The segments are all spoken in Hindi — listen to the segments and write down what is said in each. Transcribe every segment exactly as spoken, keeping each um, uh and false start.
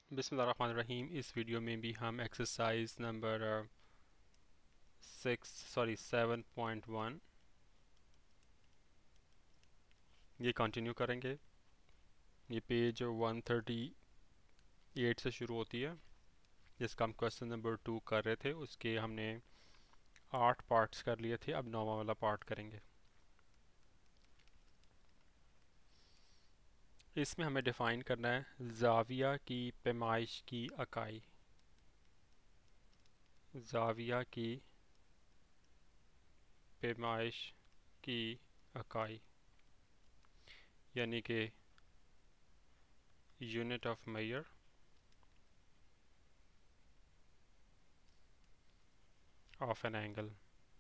बिस्मिल्लाहिर्रहमानिर्रहीम। इस वीडियो में भी हम exercise number six sorry seven point one ये कंटिन्यू करेंगे। ये पेज वन थर्टी एट से शुरू होती है, जिसका हम क्वेश्चन नंबर टू कर रहे थे। उसके हमने आठ पार्ट्स कर लिए थे, अब नौवां वाला पार्ट करेंगे। इसमें हमें डिफ़ाइन करना है ज़ाविया की पैमाइश की इकाई। ज़ाविया की पैमाइश की इकाई यानी कि unit of measure of an angle.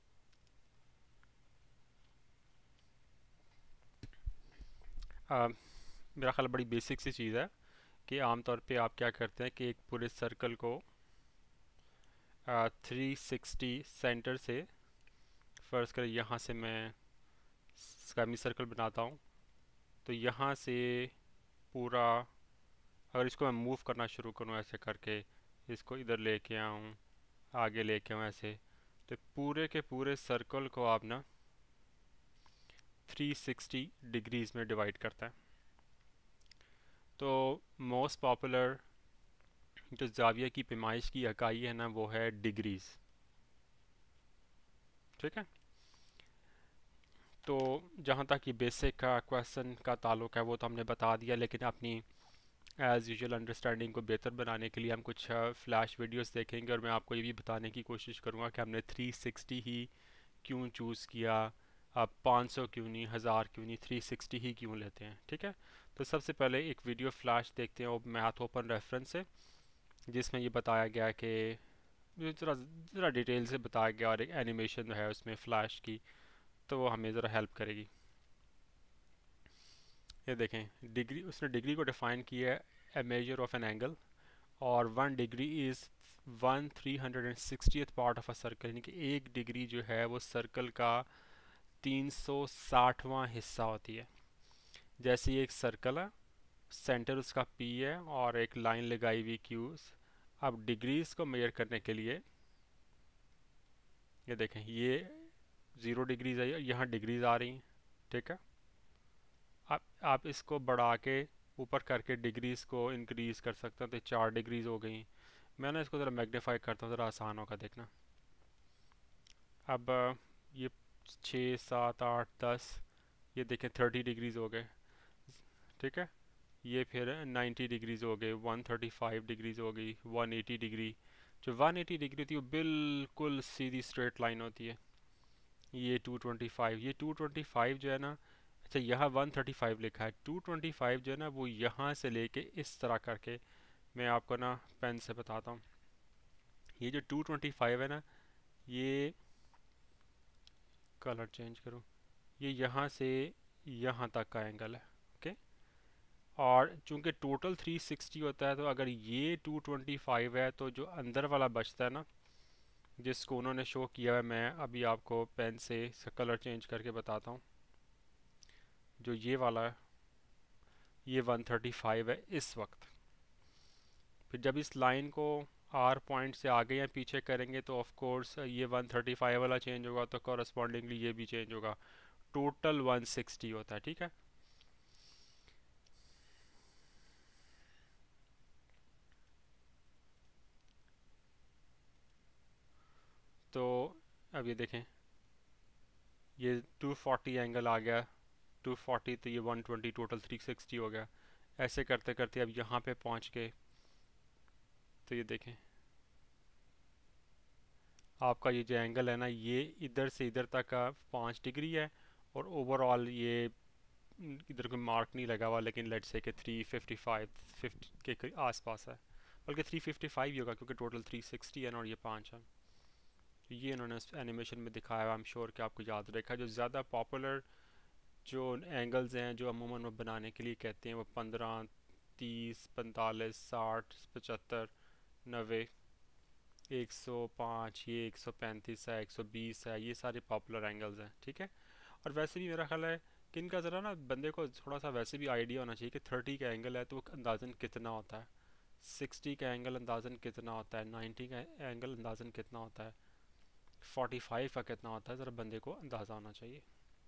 मेरा ख्याल बड़ी बेसिक सी चीज़ है कि आमतौर पे आप क्या करते हैं कि एक पूरे सर्कल को थ्री सिक्सटी सेंटर से, फ़र्ज़ करें यहाँ से मैं सेमी सर्कल बनाता हूँ, तो यहाँ से पूरा अगर इसको मैं मूव करना शुरू करूँ ऐसे करके, इसको इधर लेके आऊँ, आगे लेके आऊँ ऐसे, तो पूरे के पूरे सर्कल को आप ना थ्री सिक्सटी डिग्रीज़ में डिवाइड करता है। तो मोस्ट पॉपुलर जो ज़ाविया की पैमाइश की इकाई है ना, वो है डिग्रीज़। ठीक है, तो जहाँ तक ये बेसिक का क्वेश्चन का ताल्लुक है वो तो हमने बता दिया, लेकिन अपनी एज़ यूजुअल अंडरस्टैंडिंग को बेहतर बनाने के लिए हम कुछ फ्लैश वीडियोस देखेंगे, और मैं आपको ये भी बताने की कोशिश करूँगा कि हमने थ्री सिक्सटी ही क्यों चूज़ किया, अब पाँच सौ क्यों नहीं, हज़ार क्यों नहीं, थ्री सिक्सटी ही क्यों लेते हैं। ठीक है, तो सबसे पहले एक वीडियो फ्लैश देखते हैं, वो मैथ ओपन रेफरेंस से, जिसमें ये बताया गया कि ज़रा ज़रा डिटेल से बताया गया, और एक एनिमेशन है उसमें फ़्लैश की, तो वो हमें ज़रा हेल्प करेगी। ये देखें, डिग्री उसने डिग्री को डिफ़ाइन किया है a measure of an angle, और one degree is one three hundred and sixtieth part of a circle, यानी कि एक डिग्री जो है वो सर्कल का तीन सौ साठवां हिस्सा होती है। जैसे ये एक सर्कल है, सेंटर उसका पी है और एक लाइन लगाई हुई क्यूज। अब डिग्रीज को मेजर करने के लिए ये देखें, ये ज़ीरो डिग्रीज है, यहाँ डिग्रीज आ रही हैं। ठीक है, आप आप इसको बढ़ा के ऊपर करके डिग्रीज को इंक्रीज कर सकते हैं, तो चार डिग्रीज हो गई। मैं ना इसको ज़रा मैग्नीफाई करता हूँ, ज़रा आसान होगा देखना। अब अ, ये छः सात आठ दस, ये देखें थर्टी डिग्रीज हो गए। ठीक है, ये फिर नाइन्टी डिग्रीज हो गए, वन थर्टी फाइव डिग्रीज हो गई, वन एटी डिग्री। जो वन एटी डिग्री होती है वो बिल्कुल सीधी स्ट्रेट लाइन होती है। ये टू ट्वेंटी फाइव, ये टू ट्वेंटी फाइव जो है ना, अच्छा यहाँ वन थर्टी फाइव लिखा है, टू ट्वेंटी फाइव जो है ना वो यहाँ से लेके इस तरह करके, मैं आपको ना पेन से बताता हूँ। ये जो टू ट्वेंटी फाइव है ना, ये कलर चेंज करूँ, ये यहाँ से यहाँ तक का एंगल है। ओके, और चूंकि टोटल थ्री सिक्सटी होता है, तो अगर ये टू ट्वेंटी फाइव है, तो जो अंदर वाला बचता है ना, जिसको उन्होंने शो किया है, मैं अभी आपको पेन से कलर चेंज करके बताता हूँ। जो ये वाला है, ये वन थर्टी फाइव है इस वक्त। फिर जब इस लाइन को आर पॉइंट से आगे या पीछे करेंगे, तो ऑफ कोर्स ये वन थर्टी फाइव वाला चेंज होगा, तो कॉरस्पॉन्डिंगली ये भी चेंज होगा। टोटल वन सिक्सटी होता है। ठीक है, तो अब ये देखें, ये टू फोर्टी एंगल आ गया, टू फोर्टी, तो ये one twenty, total three sixty हो गया। ऐसे करते करते अब यहाँ पे पहुँच गए, तो ये देखें आपका ये जो एंगल है ना, ये इधर से इधर तक का पाँच डिग्री है, और ओवरऑल ये इधर कोई मार्क नहीं लगा हुआ, लेकिन लेट्स से कि थ्री फिफ्टी फाइव फिफ्टी के आसपास है, बल्कि थ्री फिफ्टी फाइव ही होगा, क्योंकि टोटल थ्री सिक्सटी है ना, और ये पाँच है। तो ये इन्होंने एनिमेशन में दिखाया है, आई एम श्योर कि आपको याद रखा। जो ज़्यादा पॉपुलर जो एंगल्स हैं, जो अमूमन वो बनाने के लिए कहते हैं, वो पंद्रह, तीस, पैंतालीस, साठ, पचहत्तर, नब्बे, एक सौ पाँच, ये एक सौ पैंतीस है, एक सौ बीस है, ये सारे पॉपुलर एंगल्स हैं। ठीक है, और वैसे भी मेरा ख्याल है कि इनका ज़रा ना बंदे को थोड़ा सा वैसे भी आइडिया होना चाहिए कि थर्टी का एंगल है तो वो अंदाजन कितना होता है। सिक्सटी का एंगल अंदाज़न कितना होता है, नाइन्टी का एंगल अंदाज़न कितना होता है, फोर्टी फाइव का कितना होता है, ज़रा बंदे को अंदाज़ा होना चाहिए।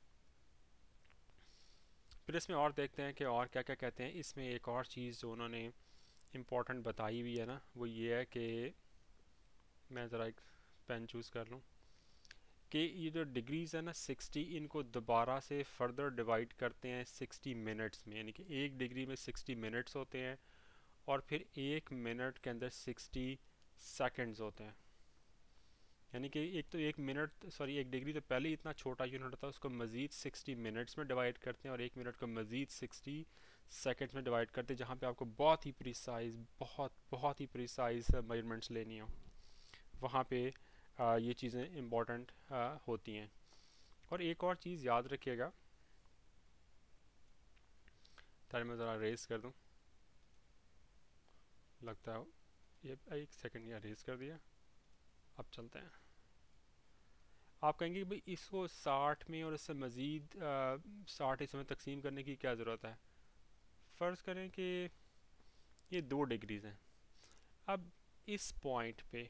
फिर इसमें और देखते हैं कि और क्या क्या कहते हैं। इसमें एक और चीज़ जो उन्होंने इम्पोर्टेंट बताई हुई है ना, वो ये है कि मैं ज़रा एक पेन चूज़ कर लूँ, कि ये जो डिग्रीज़ है ना सिक्सटी, इनको दोबारा से फर्दर डिवाइड करते हैं सिक्सटी मिनट्स में, यानी कि एक डिग्री में सिक्सटी मिनट्स होते हैं और फिर एक मिनट के अंदर सिक्सटी सेकंड्स होते हैं। यानी कि एक तो एक मिनट सॉरी एक डिग्री तो पहले ही इतना छोटा यूनिट होता है, उसको मज़ीद सिक्सटी मिनट्स में डिवाइड करते हैं और एक मिनट को मज़ीद सिक्सटी सेकंड्स में डिवाइड करते हैं, जहाँ पे आपको बहुत ही प्रिसाइज बहुत बहुत ही प्रिसाइज मेजरमेंट्स लेनी हो, वहाँ पे आ, ये चीज़ें इम्पॉर्टेंट होती हैं। और एक और चीज़ याद रखिएगा, ताकि मैं ज़रा रेस कर दूँ, लगता है ये एक सेकंड या रेस कर दिया। अब चलते हैं। आप कहेंगे कि भाई इसको साठ में और इससे मज़ीद साठ हिस्सों में तकसीम करने की क्या ज़रूरत है। फ़र्ज़ करें कि ये दो डिग्रीज़ हैं, अब इस पॉइंट पे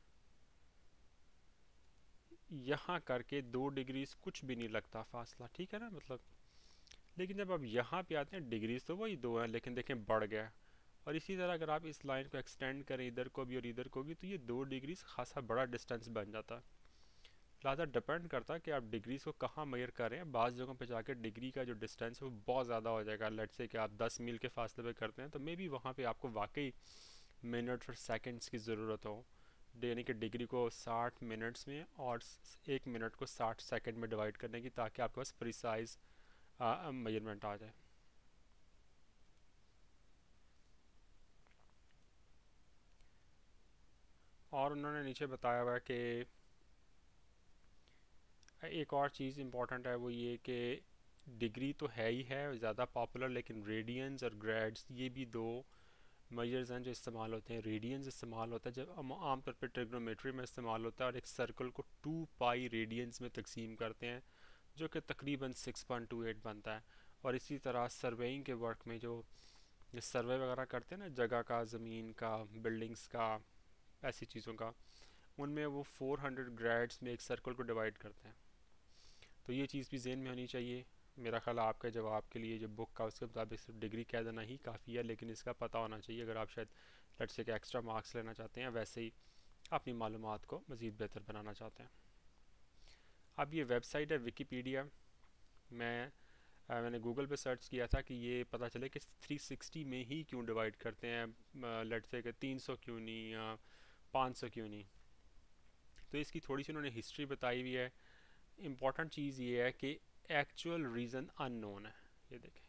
यहाँ करके दो डिग्रीज कुछ भी नहीं लगता फासला, ठीक है ना, मतलब। लेकिन जब आप यहाँ पे आते हैं डिग्रीज तो वही दो हैं, लेकिन देखें बढ़ गया। और इसी तरह अगर आप इस लाइन को एक्सटेंड करें इधर को भी और इधर को भी, तो ये दो डिग्रीज खासा बड़ा डिस्टेंस बन जाता है। लिहाजा डिपेंड करता है कि आप डिग्रीज को कहाँ मेजर कर रहे हैं। बाज़ जगहों पे जाकर डिग्री का जो डिस्टेंस है वो बहुत ज़्यादा हो जाएगा। लेट्स से कि आप दस मील के फासले पे करते हैं, तो मे बी वहाँ पे आपको वाकई मिनट्स और सेकंड्स की ज़रूरत हो, यानी कि डिग्री को साठ मिनट्स में और एक मिनट को साठ सेकंड में डिवाइड करने की, ताकि आपके पास प्रिसाइज मेजरमेंट आ जाए। और उन्होंने नीचे बताया हुआ है कि एक और चीज़ इम्पॉर्टेंट है, वो ये कि डिग्री तो है ही है ज़्यादा पॉपुलर, लेकिन रेडियंस और ग्रेड्स ये भी दो मेजर्स हैं जो इस्तेमाल होते हैं। रेडियंस इस्तेमाल होता है जब आमतौर पर ट्रिग्नोमेट्री में इस्तेमाल होता है, और एक सर्कल को टू पाई रेडियंस में तकसीम करते हैं, जो कि तकरीबन सिक्स पॉइंट टू एट बनता है। और इसी तरह सर्वेइंग के वर्क में जो सर्वे वगैरह करते हैं ना, जगह का, ज़मीन का, बिल्डिंग्स का, ऐसी चीज़ों का, उनमें वो फोर हंड्रेड ग्रेड्स में एक सर्कल को डिवाइड करते हैं। तो ये चीज़ भी जहन में होनी चाहिए। मेरा ख्याल आपके जवाब के लिए जो बुक का उसके मुताबिक सिर्फ डिग्री कह देना ही काफ़ी है, लेकिन इसका पता होना चाहिए अगर आप शायद लेट्स से कि एक्स्ट्रा मार्क्स लेना चाहते हैं, वैसे ही अपनी मालूमात को मज़ीद बेहतर बनाना चाहते हैं। अब ये वेबसाइट है विकीपीडिया। मैं आ, मैंने गूगल पे सर्च किया था कि ये पता चले कि थ्री सिक्सटी में ही क्यों डिवाइड करते हैं, लेट्स से कि तीन सौ क्यों नहीं या पाँच सौ क्यों नहीं। तो इसकी थोड़ी सी उन्होंने हिस्ट्री बताई हुई है। इम्पॉर्टेंट चीज़ ये है कि एक्चुअल रीज़न अननोन है। ये देखें,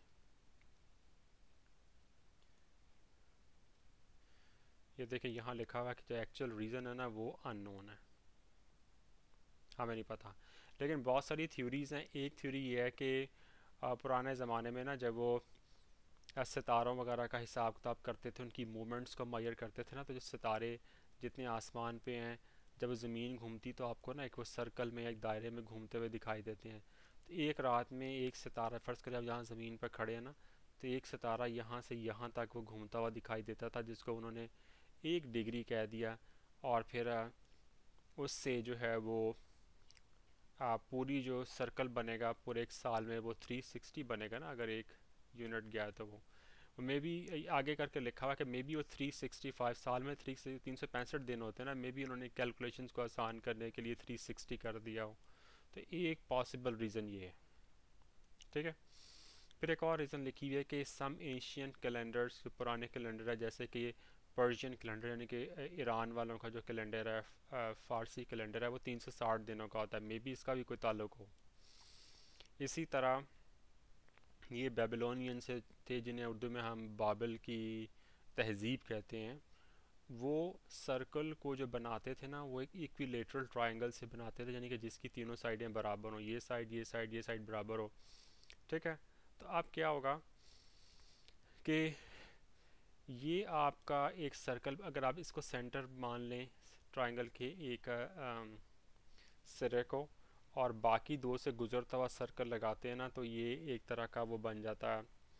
ये देखें यहाँ लिखा हुआ है कि जो एक्चुअल रीज़न है ना वो अननोन है, हमें नहीं पता। लेकिन बहुत सारी थ्योरीज़ हैं। एक थ्योरी ये है कि आ, पुराने ज़माने में ना जब वो आ, सितारों वगैरह का हिसाब किताब करते थे, उनकी मूवमेंट्स को मेजर करते थे ना, तो जो सितारे जितने आसमान पे हैं, जब ज़मीन घूमती तो आपको ना एक वो सर्कल में एक दायरे में घूमते हुए दिखाई देते हैं। तो एक रात में एक सितारा, फ़र्ज़ करें आप यहाँ ज़मीन पर खड़े हैं ना, तो एक सितारा यहाँ से यहाँ तक वो घूमता हुआ दिखाई देता था, जिसको उन्होंने एक डिग्री कह दिया। और फिर आ, उससे जो है वो आ, पूरी जो सर्कल बनेगा पूरे एक साल में वो थ्री सिक्सटी बनेगा ना, अगर एक यूनिट गया है तो वो मे बी आगे करके लिखा हुआ कि मे बी वो थ्री सिक्सटी फाइव साल में थ्री तीन सौ पैंसठ दिन होते हैं ना, मे बी उन्होंने कैलकुलेशंस को आसान करने के लिए थ्री सिक्सटी कर दिया हो। तो एक पॉसिबल रीज़न ये है, ठीक है। फिर एक और रीज़न लिखी हुई है कि सम एशियन कैलेंडर्स, पुराने कैलेंडर है, जैसे कि पर्शियन कैलेंडर यानी कि ईरान वालों का जो कैलेंडर है, फ़ारसी कैलेंडर है, वो तीन सौ साठ दिनों का होता है। मे बी इसका भी कोई ताल्लुक हो। इसी तरह ये बेबीलोनियन से थे, जिन्हें उर्दू में हम बाबिल की तहज़ीब कहते हैं। वो सर्कल को जो बनाते थे ना, वो एक इक्विलेटरल ट्रायंगल से बनाते थे, यानी कि जिसकी तीनों साइडें बराबर हों, ये साइड ये साइड ये साइड बराबर हो, ठीक है। तो अब क्या होगा कि ये आपका एक सर्कल, अगर आप इसको सेंटर मान लें ट्रायंगल के एक अम, सिरे को, और बाकी दो से गुजरता हुआ सर्कल लगाते हैं ना, तो ये एक तरह का वो बन जाता है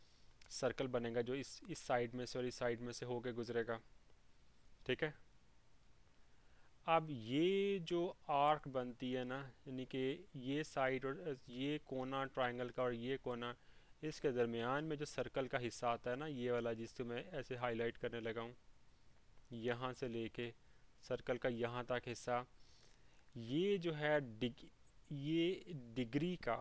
सर्कल बनेगा जो इस इस साइड में से और इस साइड में से होके गुजरेगा। ठीक है। अब ये जो आर्क बनती है ना, यानी कि ये साइड और ये कोना ट्रायंगल का और ये कोना, इसके दरमियान में जो सर्कल का हिस्सा आता है ना, ये वाला जिसको मैं ऐसे हाईलाइट करने लगा हूँ, यहाँ से लेके सर्कल का यहाँ तक हिस्सा, ये जो है डिग ये डिग्री का,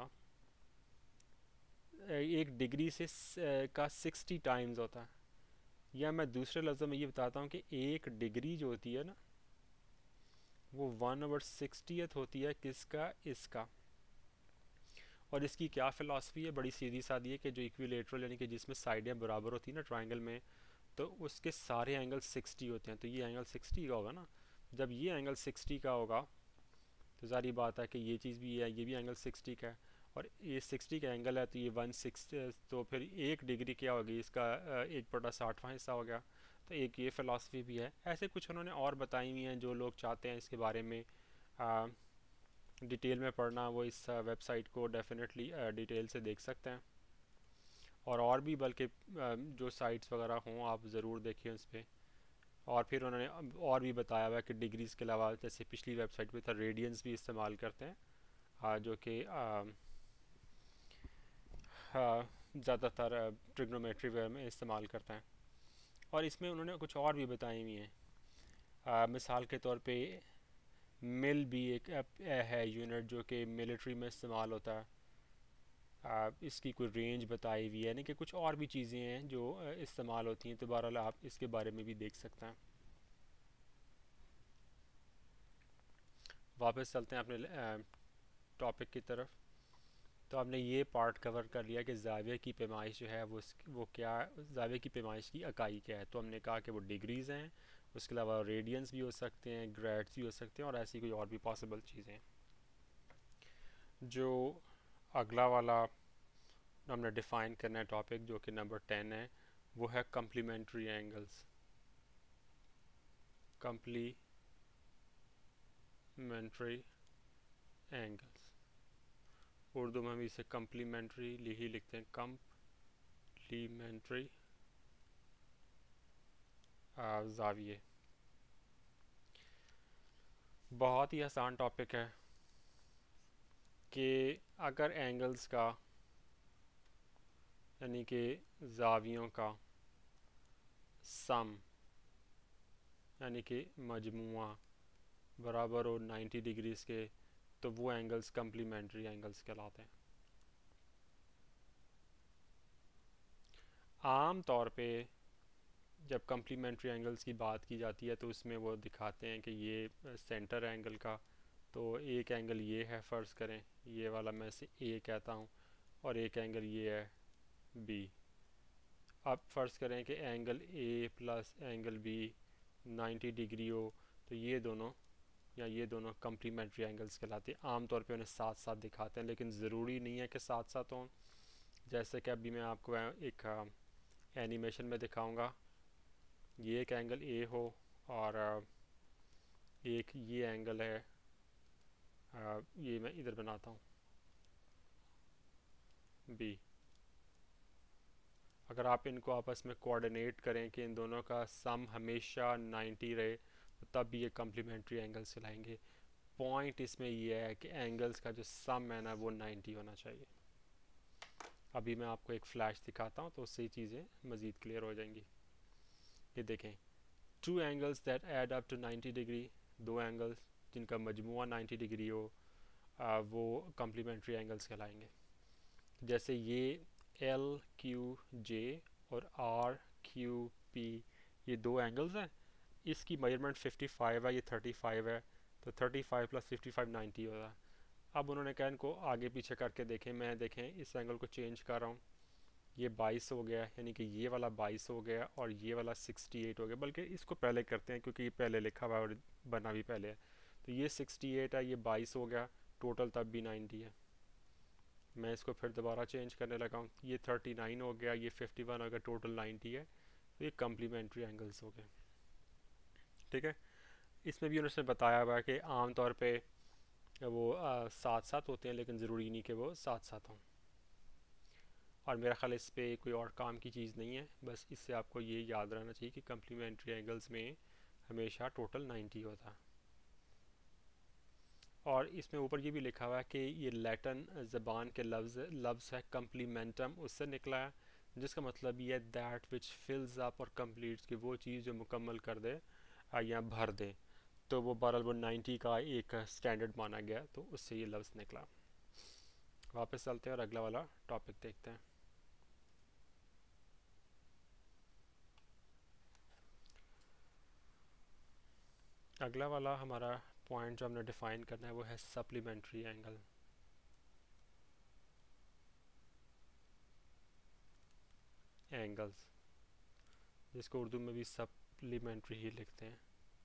एक डिग्री से का सिक्सटी टाइम्स होता है। या मैं दूसरे लफ्ज़ों में ये बताता हूँ कि एक डिग्री जो होती है ना, वो वन ओवर सिक्सटीथ होती है किसका, इसका। और इसकी क्या फ़िलासफ़ी है, बड़ी सीधी सादी है कि जो इक्विलेटरल यानी कि जिसमें साइडें बराबर होती है ना ट्रायंगल में, तो उसके सारे एंगल सिक्सटी होते हैं। तो ये एंगल सिक्सटी का होगा ना, जब ये एंगल सिक्सटी का होगा तो सारी बात है कि ये चीज़ भी है, ये भी एंगल सिक्सटी का है, और ये सिक्सटी का एंगल है, तो ये वन सिक्स, तो फिर एक डिग्री क्या होगी, इसका एक बटा साठवां हिस्सा हो गया। तो एक ये फ़िलासफ़ी भी है। ऐसे कुछ उन्होंने और बताई हुई हैं, जो लोग चाहते हैं इसके बारे में आ, डिटेल में पढ़ना, वो इस वेबसाइट को डेफिनेटली डिटेल से देख सकते हैं। और और भी बल्कि जो साइट्स वगैरह हों आप ज़रूर देखिए उस पर। और फिर उन्होंने और भी बताया हुआ है कि डिग्रीज़ के अलावा, जैसे पिछली वेबसाइट पे था, रेडियंस भी इस्तेमाल करते हैं, आ, जो कि ज़्यादातर ट्रिग्नोमेट्री वगैरह में इस्तेमाल करते हैं। और इसमें उन्होंने कुछ और भी बताई हुई हैं। आ, मिसाल के तौर पे मिल भी एक है यूनिट जो कि मिलिट्री में इस्तेमाल होता है। आ, इसकी कोई रेंज बताई हुई है, यानी कि कुछ और भी चीज़ें हैं जो इस्तेमाल होती हैं। तो बहरहाल आप इसके बारे में भी देख सकते हैं। वापस चलते हैं अपने टॉपिक की तरफ। तो आपने ये पार्ट कवर कर लिया कि ज़ाविये की पैमाइश जो है वो वो क्या, ज़ाविये की पैमाइश की इकाई क्या है। तो हमने कहा कि वो डिग्रीज़ हैं, उसके अलावा रेडियंस भी हो सकते हैं, ग्रेड्स भी हो सकते हैं, और ऐसी कोई और भी पॉसिबल चीज़ें हैं। जो अगला वाला हमने डिफ़ाइन करना है टॉपिक, जो कि नंबर टेन है, वो है complementary angles. Complementary angles, Urdu में हम इसे कम्प्लीमेंट्री ही लिखते हैं, कम्प्लीमेंट्री ज़ाविये। बहुत ही आसान टॉपिक है कि अगर एंगल्स का, यानी कि ज़ावियों का सम, यानी कि मजमुआ बराबर हो नाइन्टी डिग्रीज़ के, तो वो एंगल्स कम्प्लीमेंट्री एंगल्स कहलाते हैं। आम तौर पे जब कम्प्लीमेंट्री एंगल्स की बात की जाती है तो उसमें वो दिखाते हैं कि ये सेंटर एंगल का, तो एक एंगल ये है, फ़र्ज़ करें ये वाला मैं इसे ए कहता हूँ, और एक एंगल ये है बी। अब फ़र्ज़ करें कि angle A plus angle B ninety degree हो, तो ये दोनों या ये दोनों कम्प्लीमेंट्री एंगल्स कहलाते हैं। आम तौर पे उन्हें साथ साथ दिखाते हैं, लेकिन ज़रूरी नहीं है कि साथ साथ हों। जैसे कि अभी मैं आपको एक एनिमेशन में दिखाऊंगा, ये एक एंगल ए हो और एक ये एंगल है, ये मैं इधर बनाता हूँ बी। अगर आप इनको आपस में कोऑर्डिनेट करें कि इन दोनों का सम हमेशा नाइन्टी रहे, तो तब भी ये कम्प्लीमेंट्री एंगल्स कहलाएंगे। पॉइंट इसमें ये है कि एंगल्स का जो सम है ना, वो नाइन्टी होना चाहिए। अभी मैं आपको एक फ्लैश दिखाता हूँ तो उससे ही चीज़ें मज़ीद क्लियर हो जाएंगी। ये देखें, two angles that add up to ninety degree, दो एंगल्स जिनका मजमुआ नाइन्टी डिग्री हो, आ, वो कम्प्लीमेंट्री एंगल्स कहलाएंगे। जैसे ये एल क्यू जे और आर क्यू पी, ये दो एंगल्स हैं, इसकी मेजरमेंट फिफ्टी फाइव है, ये थर्टी फाइव है, तो thirty five plus fifty five ninety होगा। अब उन्होंने कहा इनको आगे पीछे करके देखें, मैं देखें इस एंगल को चेंज कर रहा हूँ, ये बाईस हो गया, यानी कि ये वाला बाईस हो गया और ये वाला सिक्सटी एट हो गया। बल्कि इसको पहले करते हैं क्योंकि ये पहले लिखा हुआ है और बना भी पहले है। तो ये सिक्सटी एट है, ये बाईस हो गया, टोटल तब भी नाइन्टी है। मैं इसको फिर दोबारा चेंज करने लगा हूँ, ये थर्टी नाइन हो गया, ये फिफ्टी वन हो गया, टोटल नाइन्टी है। तो ये कम्प्लीमेंट्री एंगल्स हो गए। ठीक है। इसमें भी उन्होंने बताया हुआ है कि आम तौर पे वो आ, साथ साथ होते हैं, लेकिन ज़रूरी नहीं कि वो साथ साथ हों। और मेरा ख्याल इस पे कोई और काम की चीज़ नहीं है, बस इससे आपको ये याद रहना चाहिए कि कम्प्लीमेंट्री एंगल्स में हमेशा टोटल नाइन्टी होता है। और इसमें ऊपर ये भी लिखा हुआ है कि ये लैटिन ज़बान के लफ्ज़ लफ्ज़ है कम्प्लीमेंटम, उससे निकला है, जिसका मतलब ये दैट विच फिल्स अप और कम्प्लीट्स, कि वो चीज़ जो मुकम्मल कर दे या भर दे। तो वो बहरहाल वो नाइन्टी का एक स्टैंडर्ड माना गया, तो उससे ये लफ्ज़ निकला। वापस चलते हैं और अगला वाला टॉपिक देखते हैं। अगला वाला हमारा पॉइंट जो हमने डिफ़ाइन करना है वो है सप्लीमेंट्री एंगल। एंगल्स जिसको उर्दू में भी सप्लीमेंट्री ही लिखते हैं,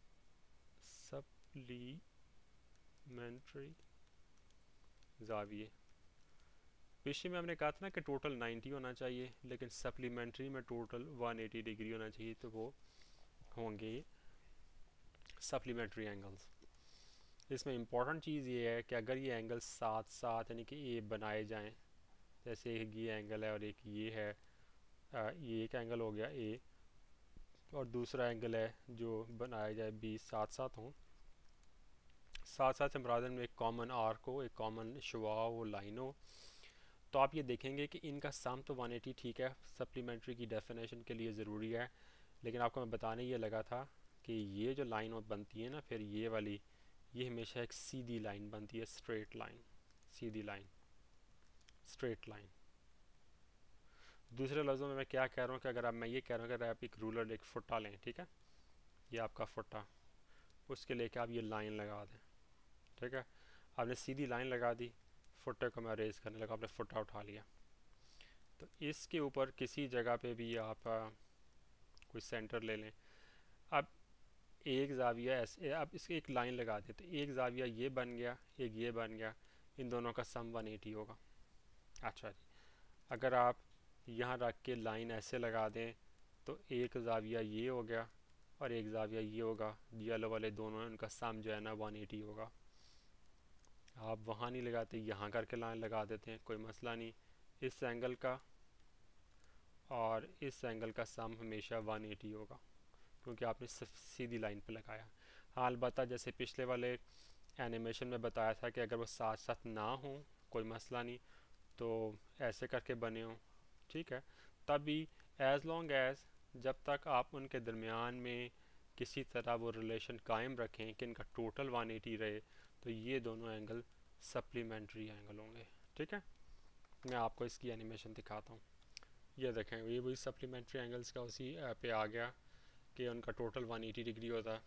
सप्लीमेंट्री ज़ाविये। पिछले में हमने कहा था ना कि टोटल नाइन्टी होना चाहिए, लेकिन सप्लीमेंट्री में टोटल वन एटी डिग्री होना चाहिए, तो वो होंगे सप्लीमेंट्री एंगल्स। इसमें इम्पॉर्टेंट चीज़ ये है कि अगर ये एंगल साथ साथ यानी कि ए बनाए जाएं, जैसे एक ये एंगल है और एक ये है, आ, ये एक एंगल हो गया ए, और दूसरा एंगल है जो बनाया जाए बी, साथ साथ हों, साथ साथ मुराद में एक कॉमन आर्क हो, एक कॉमन शुआ हो, लाइन हो, तो आप ये देखेंगे कि इनका सम तो वन एटी ठीक है, सप्लीमेंट्री की डेफिनेशन के लिए ज़रूरी है। लेकिन आपको मैं बताने ये लगा था कि ये जो लाइन बनती है ना, फिर ये वाली, ये हमेशा एक सीधी लाइन बनती है, स्ट्रेट लाइन, सीधी लाइन, स्ट्रेट लाइन। दूसरे लफ्ज़ों में मैं क्या कह रहा हूँ कि अगर आप, मैं ये कह रहा हूँ कि अगर आप एक रूलर, एक फुट्टा लें, ठीक है, ये आपका फुट्टा, उसके लेके आप ये लाइन लगा दें, ठीक है, आपने सीधी लाइन लगा दी, फुट्टे को मैं रेज करने लगा, आपने फुट्टा उठा लिया, तो इसके ऊपर किसी जगह पे भी आप आ, कोई सेंटर ले लें। अब एक जाविया ऐसे, अब इसकी एक लाइन लगा दें, तो एक जाविया ये बन गया, एक ये बन गया, इन दोनों का सम वन एटी होगा। अच्छा जी, अगर आप यहाँ रख के लाइन ऐसे लगा दें, तो एक जाविया ये हो गया और एक जाविया ये होगा, येलो वाले दोनों हैं, उनका सम जो है ना वन एटी होगा। आप वहाँ नहीं लगाते, यहाँ करके लाइन लगा देते हैं, कोई मसला नहीं। इस एंगल का और इस एंगल का सम हमेशा वन एटी होगा, क्योंकि आपने सीधी लाइन पे लगाया। हाँ, अलबत्ता जैसे पिछले वाले एनिमेशन में बताया था कि अगर वो साथ साथ ना हो, कोई मसला नहीं, तो ऐसे करके बने हों, ठीक है, तभी एज़ लॉन्ग एज़, जब तक आप उनके दरमियान में किसी तरह वो रिलेशन कायम रखें कि इनका टोटल वन एटी रहे, तो ये दोनों एंगल सप्लीमेंट्री एंगल होंगे। ठीक है, मैं आपको इसकी एनिमेशन दिखाता हूँ। ये देखें, ये वही सप्लीमेंट्री एंगल्स का उसी पे आ गया कि उनका टोटल वन एटी डिग्री होता है।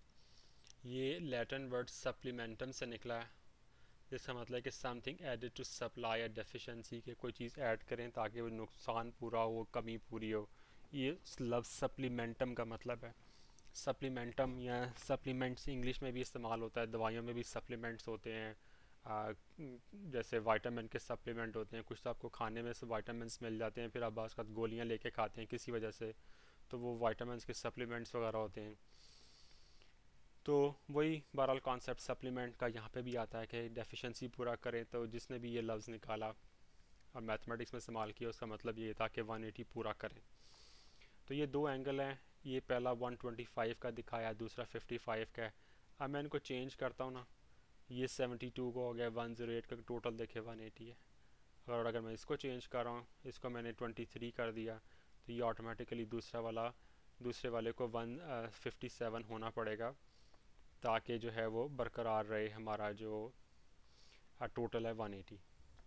ये लैटिन वर्ड सप्लीमेंटम से निकला है, जिसका मतलब है कि something added to supply a deficiency, के कोई चीज़ ऐड करें ताकि वो नुकसान पूरा हो, कमी पूरी हो। ये लफ्ज़ सप्लीमेंटम का मतलब है। सप्लीमेंटम या सप्लीमेंट्स इंग्लिश में भी इस्तेमाल होता है, दवाइयों में भी सप्लीमेंट्स होते हैं। आ, जैसे वाइटामिन के सप्लीमेंट होते हैं, कुछ तो आपको खाने में से वाइटामिन मिल जाते हैं, फिर आप बाज़ गोलियाँ लेके खाते हैं किसी वजह से, तो वो वाइटामिन के सप्लीमेंट्स वगैरह होते हैं। तो वही बहरहाल कॉन्सेप्ट सप्लीमेंट का यहाँ पे भी आता है कि डेफिशिएंसी पूरा करें। तो जिसने भी ये लफ्ज़ निकाला और मैथमेटिक्स में इस्तेमाल किया, उसका मतलब ये था कि वन एटी पूरा करें। तो ये दो एंगल हैं, ये पहला वन ट्वेंटी फाइव का दिखाया, दूसरा फिफ्टी फाइव का है। अब मैं इनको चेंज करता हूँ ना, ये सेवेंटी टू का हो गया, वन ज़ीरो एट का टोटल देखे वन एटी है। और अगर मैं इसको चेंज कर रहा हूँ, इसको मैंने ट्वेंटी थ्री कर दिया, तो ये ऑटोमेटिकली दूसरा वाला, दूसरे वाले को वन फिफ्टी सेवन होना पड़ेगा, ताकि जो है वो बरकरार रहे, हमारा जो टोटल है वन एटी।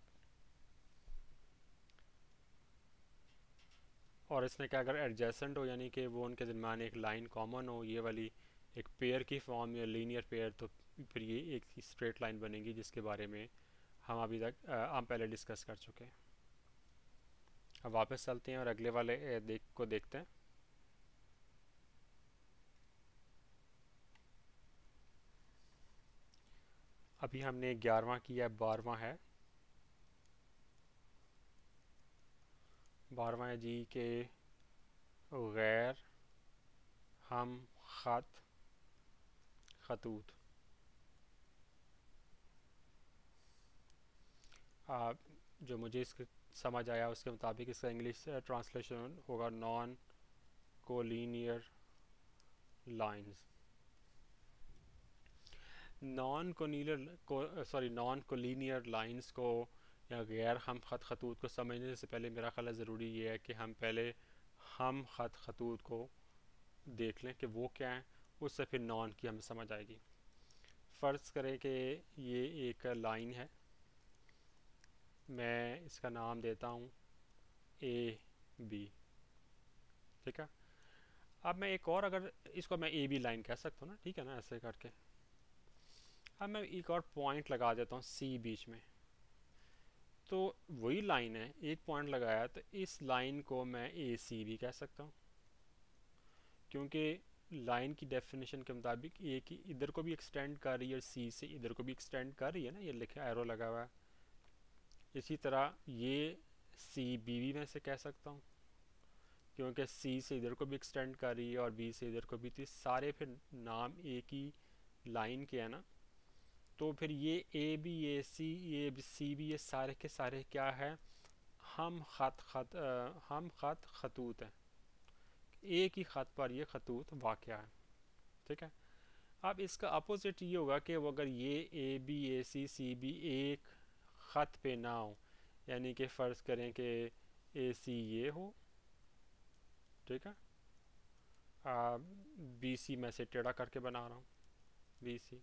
और इसने क्या, अगर एडजेसेंट हो, यानी कि वो उनके दरमियान एक लाइन कॉमन हो, ये वाली एक पेयर की फॉर्म या लीनियर पेयर, तो फिर ये एक स्ट्रेट लाइन बनेगी, जिसके बारे में हम अभी तक हम पहले डिस्कस कर चुके हैं। अब वापस चलते हैं और अगले वाले देख को देखते हैं। अभी हमने ग्यारहवां किया, बारहवां है, बारहवां है जी के गैर हम खत खतूत। आप जो मुझे इसके समझ आया उसके मुताबिक इसका इंग्लिश ट्रांसलेशन होगा non collinear lines. Non collinear sorry non collinear lines को या गैर हम ख़त खतूत को समझने से पहले मेरा ख्याल है ज़रूरी ये है कि हम पहले हम ख़त खतूत को देख लें कि वो क्या है, उससे फिर नॉन की हमें समझ आएगी। फ़र्ज़ करें कि ये एक लाइन है, मैं इसका नाम देता हूँ ए बी, ठीक है। अब मैं एक और, अगर इसको मैं ए बी लाइन कह सकता हूँ ना, ठीक है ना, ऐसे करके। अब मैं एक और पॉइंट लगा देता हूँ सी बीच में, तो वही लाइन है, एक पॉइंट लगाया, तो इस लाइन को मैं ए सी भी कह सकता हूँ, क्योंकि लाइन की डेफिनेशन के मुताबिक ए की इधर को भी एक्सटेंड कर रही है और सी से इधर को भी एक्सटेंड कर रही है ना, ये लिखा एरो लगा हुआ है। इसी तरह ये सी बी भी मैं से कह सकता हूँ, क्योंकि सी से इधर को भी एक्सटेंड कर रही है और बी से इधर को भी, तो सारे फिर नाम एक ही लाइन के है ना। तो फिर ये ए बी ए सी ये सी बी ये सारे के सारे क्या है, हम ख़त ख़त अ, हम ख़त खतूत है, एक ही ख़त पर ये खतूत वाक़या है, ठीक है। अब इसका अपोजिट ये होगा कि वो अगर ये A B A C C B एक ख़त पे ना हो, यानी कि फ़र्ज़ करें कि ए सी ये हो, ठीक है, बी सी मैं से टेढ़ा करके बना रहा हूँ, बी सी,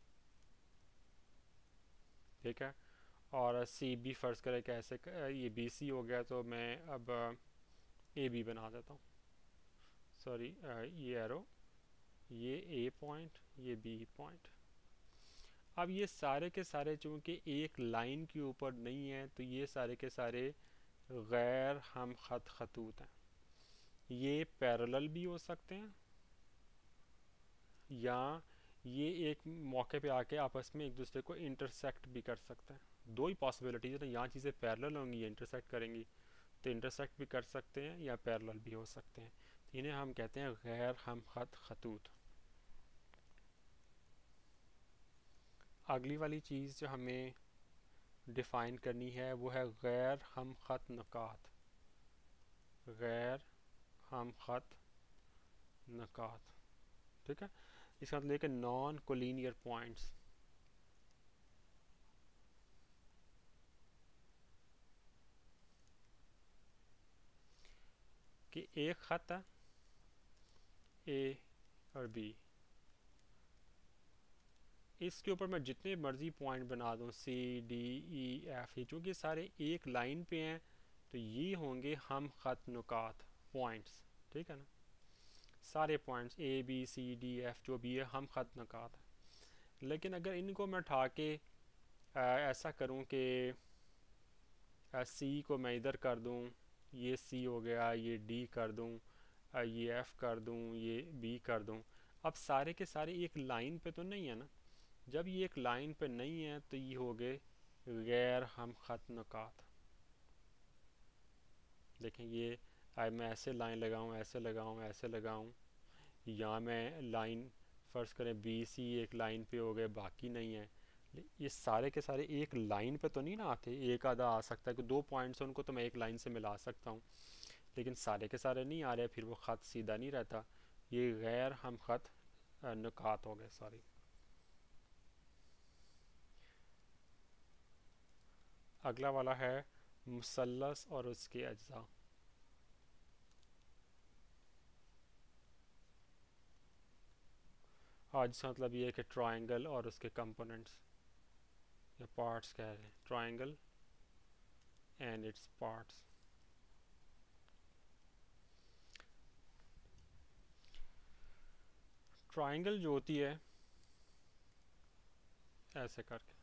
ठीक है, और सी बी फ़र्ज़ करें कि ऐसे ये बी सी हो गया, तो मैं अब ए बी बना देता हूँ, सॉरी ये एरो, ये ए पॉइंट, ये बी पॉइंट। अब ये सारे के सारे चूँकि एक लाइन के ऊपर नहीं है, तो ये सारे के सारे गैर हम ख़त खतूत हैं। ये पैरेलल भी हो सकते हैं या ये एक मौके पे आके आपस में एक दूसरे को इंटरसेक्ट भी कर सकते हैं। दो ही पॉसिबिलिटीज़ है ना, यहाँ चीज़ें पैरेलल होंगी या इंटरसेक्ट करेंगी, तो इंटरसेक्ट भी कर सकते हैं या पैरेलल भी हो सकते हैं। इन्हें हम कहते हैं गैर हम ख़त खतूत। अगली वाली चीज़ जो हमें डिफ़ाइन करनी है वो है गैर हम ख़त नकात, गैर हम ख़त नकात, ठीक है। इसका मतलब कि नॉन कोलिनियर पॉइंट्स, कि एक ख़त है ए और बी, इसके ऊपर मैं जितने मर्ज़ी पॉइंट बना दूँ सी डी ई एफ, ये चूँकि सारे एक लाइन पे हैं, तो ये होंगे हम ख़त नुकात पॉइंट्स, ठीक है ना। सारे points A B C D F जो भी है हम ख़त नुकात है। लेकिन अगर इनको मैं उठा के आ, ऐसा करूँ कि सी को मैं इधर कर दूँ, ये सी हो गया, ये डी कर दूँ, ये एफ़ कर दूँ, ये बी कर दूँ, अब सारे के सारे एक लाइन पे तो नहीं है ना। जब ये एक लाइन पे नहीं है तो ये हो गए गैर हम ख़त नुकात। देखें ये अब मैं ऐसे लाइन लगाऊँ, ऐसे लगाऊँ, ऐसे लगाऊँ, या मैं लाइन फ़र्ज़ करें बी सी एक लाइन पे हो गए, बाकी नहीं है। ये सारे के सारे एक लाइन पे तो नहीं ना आते, एक आधा आ सकता है कि दो पॉइंट्स हैं उनको तो मैं एक लाइन से मिला सकता हूँ, लेकिन सारे के सारे नहीं आ रहे, फिर वो ख़त सीधा नहीं रहता। ये गैर हम ख़त नुकात हो गए, सॉरी। अगला वाला है मुसल्लस और उसके अज्जा। आज इसका मतलब ये है कि ट्रायंगल और उसके कंपोनेंट्स या पार्ट्स कह रहे हैं, triangle and its parts. Triangle जो होती है ऐसे करके,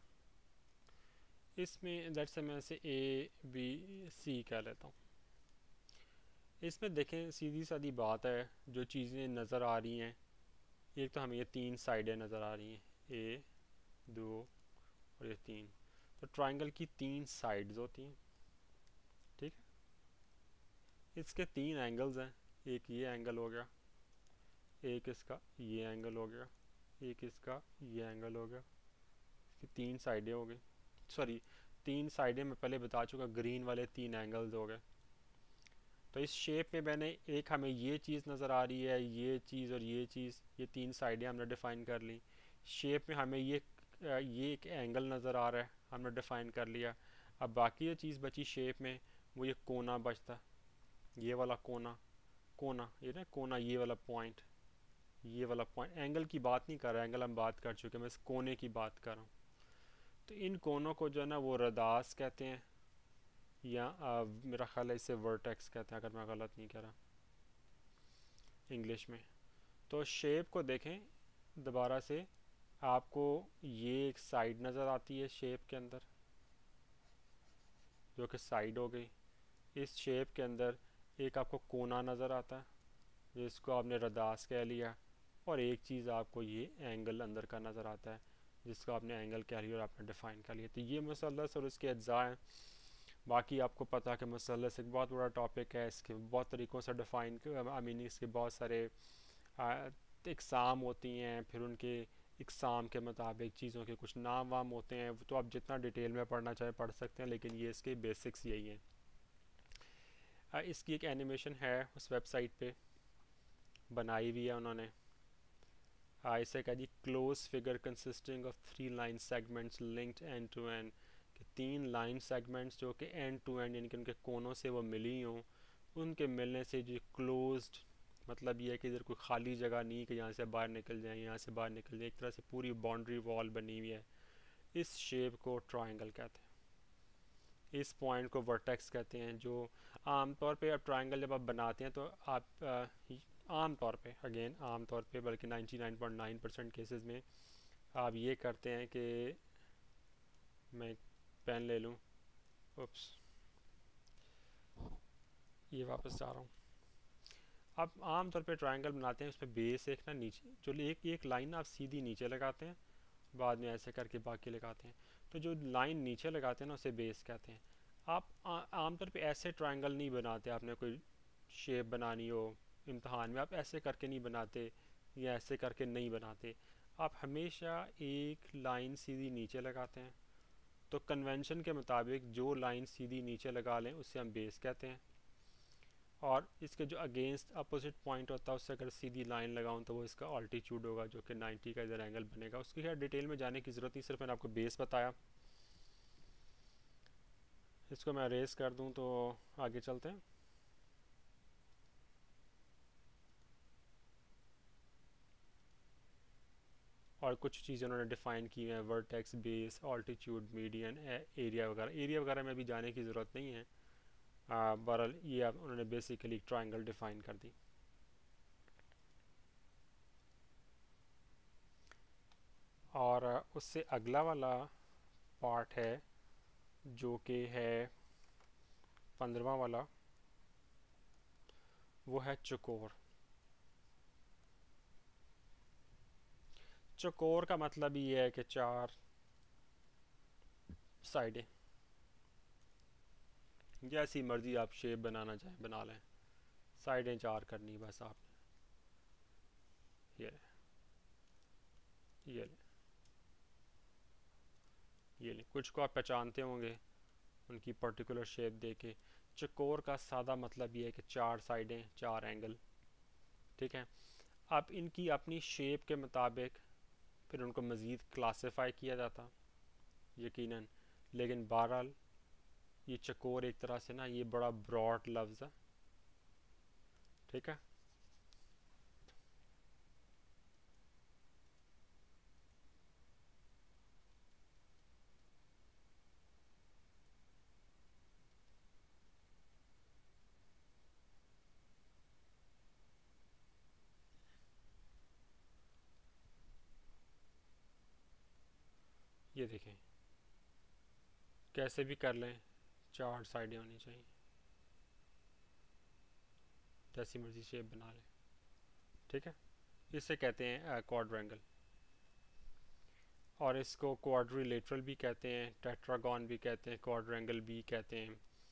इसमें लेट्स से मैं इसे ए बी सी कह लेता हूँ। इसमें देखें सीधी सादी बात है, जो चीज़ें नज़र आ रही हैं, एक तो हमें ये तीन साइडें नज़र आ रही हैं, ए दो और ये तीन, तो ट्रायंगल की तीन साइड्स होती हैं, ठीक है। इसके तीन एंगल्स हैं, एक ये एंगल हो गया, एक इसका ये एंगल हो गया, एक इसका ये एंगल हो गया, इसकी तीन साइडें हो गई, सॉरी तीन साइडें मैं पहले बता चुका, ग्रीन वाले तीन एंगल्स हो गए। तो इस शेप में मैंने एक, हमें ये चीज़ नज़र आ रही है, ये चीज़ और ये चीज़, ये तीन साइडें हमने डिफ़ाइन कर ली। शेप में हमें ये ये एक एंगल नज़र आ रहा है, हमने डिफ़ाइन कर लिया। अब बाकी जो चीज़ बची शेप में, वो ये कोना बचता, ये वाला कोना, कोना ये ना कोना, ये वाला पॉइंट, ये वाला पॉइंट। एंगल की बात नहीं कर रहा, एंगल हम बात कर चुके हैं, मैं इस कोने की बात कर रहा हूँ। तो इन कोनों को जो है ना वो रदास कहते हैं, या आ, मेरा ख्याल है इसे वर्टेक्स कहते हैं, अगर मैं गलत नहीं कह रहा इंग्लिश में। तो शेप को देखें दोबारा से, आपको ये एक साइड नज़र आती है शेप के अंदर, जो कि साइड हो गई। इस शेप के अंदर एक आपको कोना नज़र आता है, जिसको आपने रदास कह लिया। और एक चीज़ आपको ये एंगल अंदर का नज़र आता है, जिसको आपने एंगल कह लिया और आपने डिफ़ाइन कर लिया। तो ये मसलस और इसके अज्जा हैं। बाकी आपको पता है कि मसलस एक बहुत बड़ा टॉपिक है, इसके बहुत तरीक़ों से डिफ़ाइन, आई मीन इसके बहुत सारे इकसाम होती हैं, फिर उनके इकसाम के मुताबिक चीज़ों के कुछ नाम वाम होते हैं। तो आप जितना डिटेल में पढ़ना चाहें पढ़ सकते हैं, लेकिन ये इसके बेसिक्स यही हैं। इसकी एक एनिमेशन है उस वेबसाइट पे बनाई हुई है उन्होंने। इसे कह दी close figure consisting of three line segments linked end to end, कि तीन लाइन सेगमेंट्स जो कि एंड टू एंड यानी कि उनके कोनों से वो मिली हों, उनके मिलने से जो क्लोज्ड, मतलब ये है कि इधर कोई खाली जगह नहीं कि यहाँ से बाहर निकल जाए, यहाँ से बाहर निकल जाए, एक तरह से पूरी बाउंड्री वॉल बनी हुई है। इस शेप को ट्रायंगल कहते हैं। इस पॉइंट को वर्टेक्स कहते हैं। जो आमतौर पे आप ट्रायंगल जब आप बनाते हैं तो आप आम तौर पे, अगेन आम तौर पे, बल्कि निन्यानवे पॉइंट नौ परसेंट केसेस में आप ये करते हैं कि, मैं पेन ले लूँ, उप्स, ये वापस जा रहा हूँ। आप आम तौर पे ट्रायंगल बनाते हैं, उस पर बेस एक ना नीचे, जो एक एक लाइन आप सीधी नीचे लगाते हैं, बाद में ऐसे करके बाकी लगाते हैं। तो जो लाइन नीचे लगाते हैं ना उसे बेस कहते हैं। आप आमतौर पे ऐसे ट्रायंगल नहीं बनाते, आपने कोई शेप बनानी हो इम्तहान में, आप ऐसे करके नहीं बनाते या ऐसे करके नहीं बनाते, आप हमेशा एक लाइन सीधी नीचे लगाते हैं। तो कन्वेंशन के मुताबिक जो लाइन सीधी नीचे लगा लें उसे हम बेस कहते हैं, और इसके जो अगेंस्ट अपोजिट पॉइंट होता है उससे अगर सीधी लाइन लगाऊं तो वो इसका ऑल्टीट्यूड होगा, जो कि नब्बे का इधर एंगल बनेगा। उसकी खैर डिटेल में जाने की ज़रूरत नहीं, सिर्फ मैंने आपको बेस बताया। इसको मैं अरेज कर दूं तो आगे चलते हैं। और कुछ चीज़ें उन्होंने डिफ़ाइन की हैं, vertex, base, altitude, median, area वगैरह। एरिया वगैरह में भी जाने की ज़रूरत नहीं है, बहरहाल ये अब उन्होंने बेसिकली ट्रायंगल डिफ़ाइन कर दी। और उससे अगला वाला पार्ट है जो कि है पंद्रहवां वाला, वो है चकोर। चकोर का मतलब ये है कि चार साइडें, जैसी मर्जी आप शेप बनाना चाहें बना लें, साइडें चार करनी बस आपने। ये ये ये ले, कुछ को आप पहचानते होंगे उनकी पर्टिकुलर शेप देके। चकोर का सादा मतलब ये है कि चार साइडें, चार एंगल, ठीक है। अब इनकी अपनी शेप के मुताबिक फिर उनको मज़ीद क्लासिफाई किया जाता यकीनन, लेकिन बहरहाल ये चकोर एक तरह से ना ये बड़ा ब्रॉड लफ्ज़ है, ठीक है। ये देखें, कैसे भी कर लें, चार साइडें होनी चाहिए, जैसी मर्जी शेप बना लें, ठीक है। इसे कहते हैं क्वाड्रेंगल, और इसको क्वाड्रिलेटरल भी कहते हैं, टेट्रागॉन भी कहते हैं, क्वाड्रेंगल भी कहते हैं।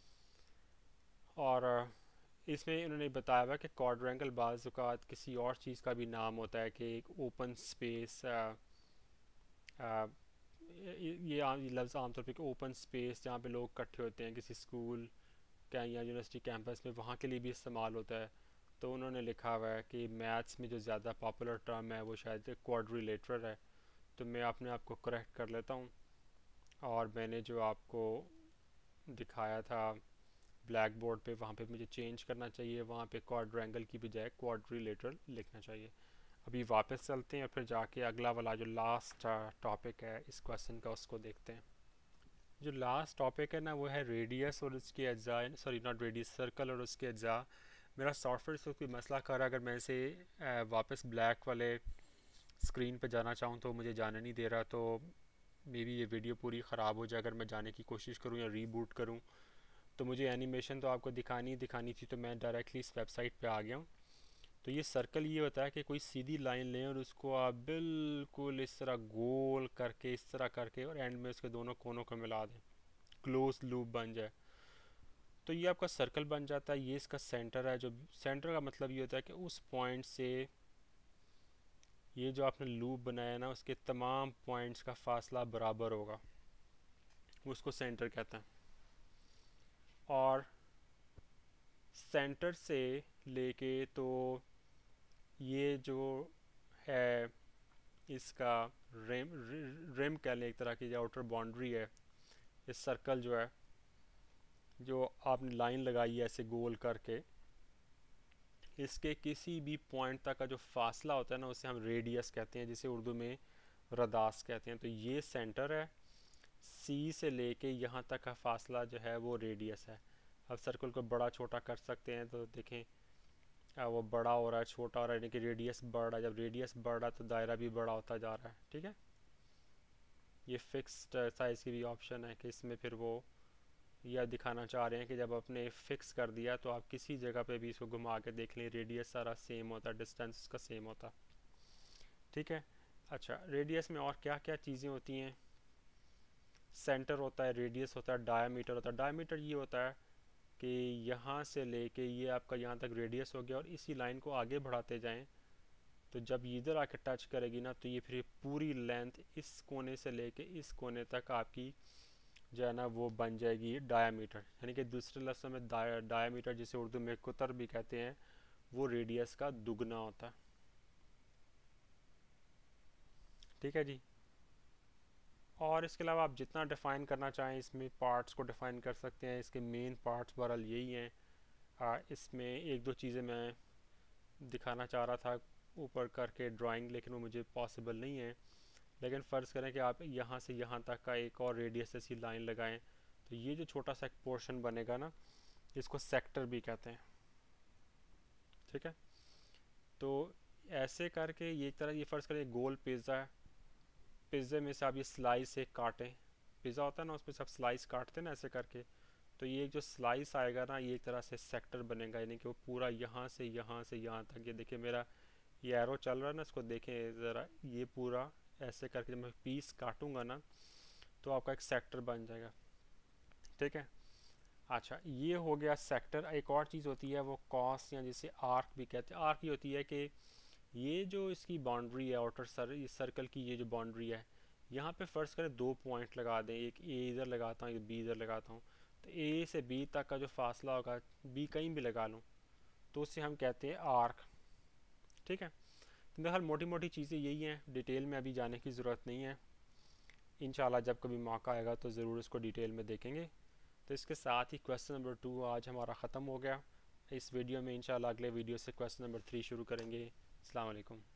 और इसमें उन्होंने बताया हुआ कि क्वाड्रेंगल बाज़ औक़ात किसी और चीज़ का भी नाम होता है, कि एक ओपन स्पेस ये ये आम ये लफ्ज़ आमतौर पे ओपन स्पेस जहाँ पे लोग इकट्ठे होते हैं किसी स्कूल क्या या यूनिवर्सिटी कैंपस में, वहाँ के लिए भी इस्तेमाल होता है। तो उन्होंने लिखा हुआ है कि मैथ्स में जो ज़्यादा पॉपुलर टर्म है वो शायद क्वाड्रिलेटरल है। तो मैं अपने आप को करेक्ट कर लेता हूँ, और मैंने जो आपको दिखाया था ब्लैक बोर्ड पे, वहाँ पे मुझे चेंज करना चाहिए, वहाँ पे क्वाड्रेंगल की बजाय क्वाड्रिलेटरल लिखना चाहिए। अभी वापस चलते हैं और फिर जाके अगला वाला जो लास्ट टॉपिक है इस क्वेश्चन का उसको देखते हैं। जो लास्ट टॉपिक है ना वो है रेडियस और उसके अज्जा, सॉरी नॉट रेडियस, सर्कल और उसके अज्जा। मेरा सॉफ्टवेयर से कोई मसला कर रहा है, अगर मैं इसे अ, वापस ब्लैक वाले स्क्रीन पे जाना चाहूँ तो मुझे जाने नहीं दे रहा। तो मे बी ये वीडियो पूरी ख़राब हो जाए अगर मैं जाने की कोशिश करूँ या रीबूट करूँ। तो मुझे एनिमेशन तो आपको दिखानी ही दिखानी थी, तो मैं डायरेक्टली इस वेबसाइट पे आ गया हूँ। तो ये सर्कल ये होता है कि कोई सीधी लाइन लें और उसको आप बिल्कुल इस तरह गोल करके, इस तरह करके, और एंड में उसके दोनों कोनों को मिला दें, क्लोज लूप बन जाए। तो ये आपका सर्कल बन जाता है। ये इसका सेंटर है। जो सेंटर का मतलब ये होता है कि उस पॉइंट से ये जो आपने लूप बनाया है ना उसके तमाम पॉइंट्स का फासला बराबर होगा, उसको सेंटर कहते हैं। और सेंटर से लेके तो ये जो है इसका रेम रेम कह लें, एक तरह की जो आउटर बाउंड्री है, इस सर्कल जो है, जो आपने लाइन लगाई है ऐसे गोल करके, इसके किसी भी पॉइंट तक का जो फासला होता है ना उसे हम रेडियस कहते हैं, जिसे उर्दू में रदास कहते हैं। तो ये सेंटर है, सी से लेके यहाँ तक का फासला जो है वो रेडियस है। अब सर्कल को बड़ा छोटा कर सकते हैं, तो देखें अब वो बड़ा हो रहा है, छोटा हो रहा है, यानी कि रेडियस बढ़ रहा है। जब रेडियस बढ़ रहा है तो दायरा भी बड़ा होता जा रहा है। ठीक है, ये फिक्स्ड साइज़ की भी ऑप्शन है कि इसमें फिर वो यह दिखाना चाह रहे हैं कि जब आपने फिक्स कर दिया तो आप किसी जगह पे भी इसको घुमा के देख लें, रेडियस सारा सेम होता है, डिस्टेंस उसका सेम होता। ठीक है। अच्छा, रेडियस में और क्या क्या चीज़ें होती हैं? सेंटर होता है, रेडियस होता है, डायामीटर होता है। डायामीटर ये होता है कि यहाँ से लेके ये आपका यहाँ तक रेडियस हो गया और इसी लाइन को आगे बढ़ाते जाएं, तो जब ये इधर आके टच करेगी ना तो ये फिर पूरी लेंथ इस कोने से लेके इस कोने तक आपकी जो है ना वो बन जाएगी डायामीटर। यानी कि दूसरे लफ्ज़ों में डाया डायामीटर, जिसे उर्दू में कुतर भी कहते हैं, वो रेडियस का दुगना होता है। ठीक है जी। और इसके अलावा आप जितना डिफ़ाइन करना चाहें इसमें पार्ट्स को डिफ़ाइन कर सकते हैं। इसके मेन पार्ट्स बहरहाल यही हैं। आ, इसमें एक दो चीज़ें मैं दिखाना चाह रहा था ऊपर करके ड्राइंग, लेकिन वो मुझे पॉसिबल नहीं है। लेकिन फ़र्ज़ करें कि आप यहाँ से यहाँ तक का एक और रेडियस ऐसी लाइन लगाएं, तो ये जो छोटा सा एक पोर्शन बनेगा ना, इसको सेक्टर भी कहते हैं। ठीक है। तो ऐसे करके ये एक तरह, ये फ़र्ज़ करें गोल पिज़्ज़ा है, पिज़्ज़े में से आप ये स्लाइस एक काटें, पिज़्ज़ा होता है ना उसमें से आप स्लाइस काटते हैं ना ऐसे करके, तो ये जो स्लाइस आएगा ना ये एक तरह से सेक्टर बनेगा। यानी कि वो पूरा यहाँ से यहाँ से यहाँ तक, ये देखिए मेरा ये एरो चल रहा है ना, इसको देखें ज़रा, ये पूरा ऐसे करके जब मैं पीस काटूंगा ना तो आपका एक सेक्टर बन जाएगा। ठीक है। अच्छा, ये हो गया सेक्टर। एक और चीज़ होती है वो कॉस, या जिसे आर्क भी कहते हैं। आर्क ये होती है कि ये जो इसकी बाउंड्री है आउटर सर इस सर्कल की, ये जो बाउंड्री है, यहाँ पे फ़र्ज़ करें दो पॉइंट लगा दें, एक ए इधर लगाता हूँ एक बी इधर लगाता हूँ, तो ए से बी तक का जो फासला होगा, बी कहीं भी लगा लूँ, तो उससे हम कहते हैं आर्क। ठीक है। तो मेरे ख्याल मोटी मोटी चीज़ें यही हैं, डिटेल में अभी जाने की ज़रूरत नहीं है। इंशाल्लाह जब कभी मौका आएगा तो ज़रूर इसको डिटेल में देखेंगे। तो इसके साथ ही क्वेश्चन नंबर टू आज हमारा ख़त्म हो गया। इस वीडियो में इंशाल्लाह अगले वीडियो से क्वेश्चन नंबर थ्री शुरू करेंगे। अस्सलाम वालेकुम।